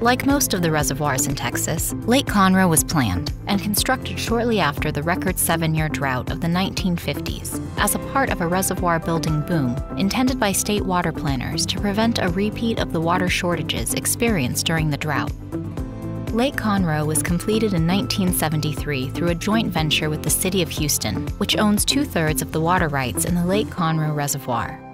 Like most of the reservoirs in Texas, Lake Conroe was planned and constructed shortly after the record 7-year drought of the 1950s as a part of a reservoir building boom intended by state water planners to prevent a repeat of the water shortages experienced during the drought. Lake Conroe was completed in 1973 through a joint venture with the City of Houston, which owns 2/3 of the water rights in the Lake Conroe Reservoir.